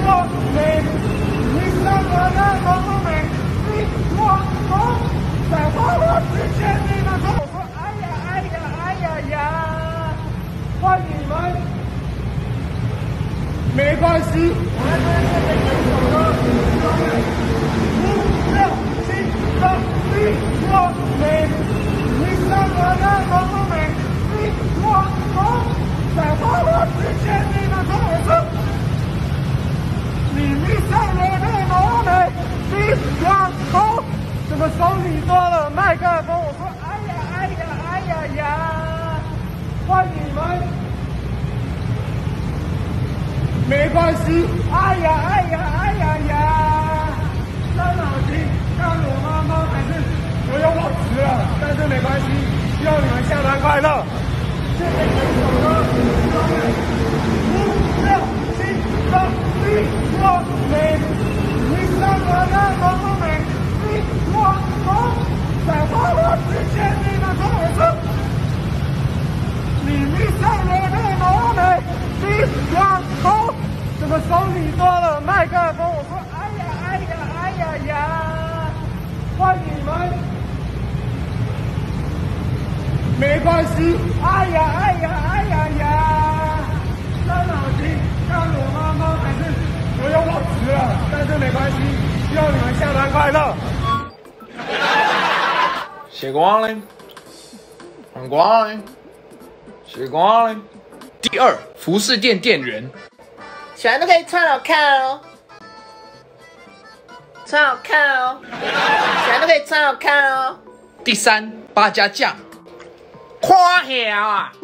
我美，你像我的梦美，你我梦，在花落之前你们跟我说，哎呀哎呀哎呀呀，换你们，没关系，我来看看这个首歌，5、6、7、8、你我美，你像我的梦美，你我梦，在花落之前你们跟我说。你迷上我的浓美，你仰头，怎么手里多了麦克风？我说哎呀哎呀哎呀呀，换你们，没关系，哎呀哎呀哎呀呀，伤脑筋，干我妈妈还是我又忘词了，但是没关系，希望你们下班快乐。谢谢你们一首歌，5、6、7、8、你我美，你像我的梦美，你我梦，在花落之前你们跟我说，你迷上我的浓美，你仰头，怎么手里多了麦克风？我说哎呀哎呀哎呀呀，换你们，没关系，哎呀哎呀哎呀呀，伤脑筋，干我妈妈还是我又忘词了，但是没关系，希望你们下班快乐。 谢光临，欢迎光临，谢光临。第二，服饰店店员， 喜欢都可以穿好看哦，穿好看哦，喜欢都可以穿好看哦。 第三，八家将，夸小啊，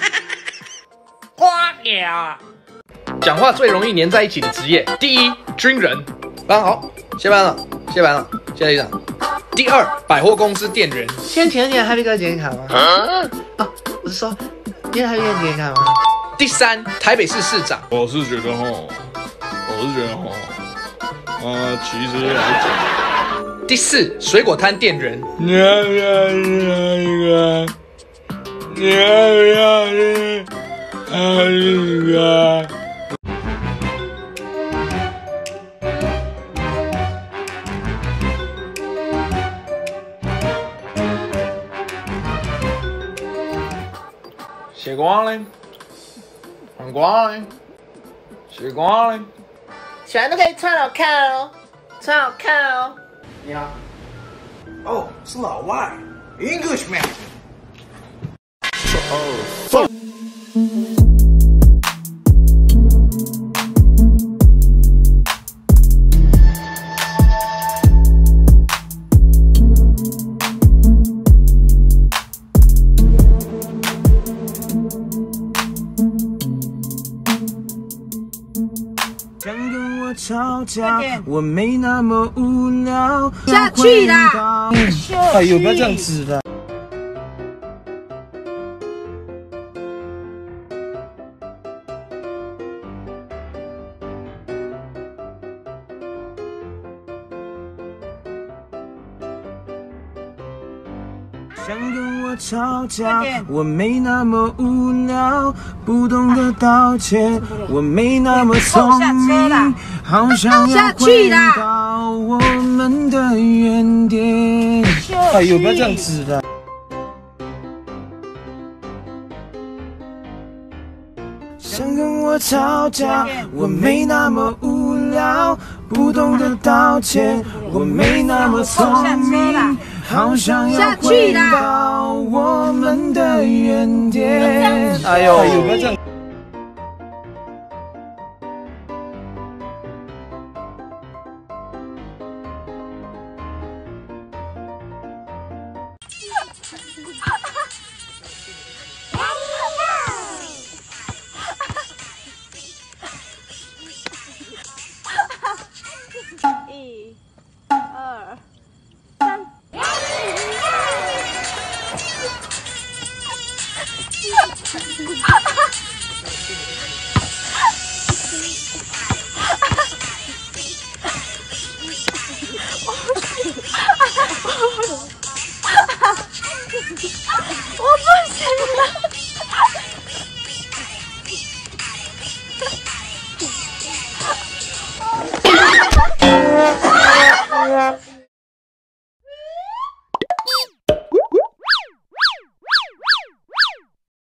夸小啊。讲话最容易黏在一起的职业，第一，军人。班好，下班了，下班了，下一场。第二，百货公司店员。 先请问你还有个健康吗？啊，我是说，你还有个健康吗？ 第三，台北市市长。 我是觉得其实来讲， 第四，水果摊店员。谢光临，欢迎光临，谢光临。 喜欢都可以穿好看哦，穿好看哦。 你好。 哦，是老外 ，Englishman。 想跟我吵架，我没那么无聊。 下去啦！ 哎呦，不要这样子的。想跟我吵架，我没那么无聊，不懂得道歉，我没那么聪明，好想要回到我们的原点。哎呦，不要这样子的。想跟我吵架，我没那么无聊，不懂得道歉，我没那么聪明，好想要回到我们的原点。哎呦，不要这样。 1、2、3。我